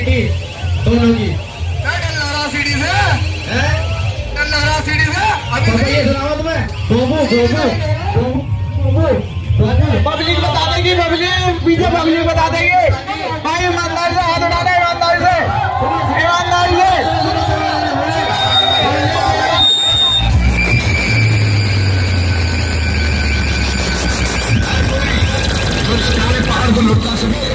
सीढ़ी दोनों की। डल्लारा सीढ़ी से, डल्लारा सीढ़ी से। अभी ये सुनाओ तुम्हें, गोबू गोबू गोबू गोबू। पब्लिक बता देगी, पब्लिक पीछे पब्लिक बता देगी। भाई ईमानदारी से हाथ उठा दे, ईमानदारी से, ईमानदारी से। पहाड़ को लुटा सके